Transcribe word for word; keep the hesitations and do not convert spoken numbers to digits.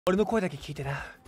俺の声だけ聞いてな。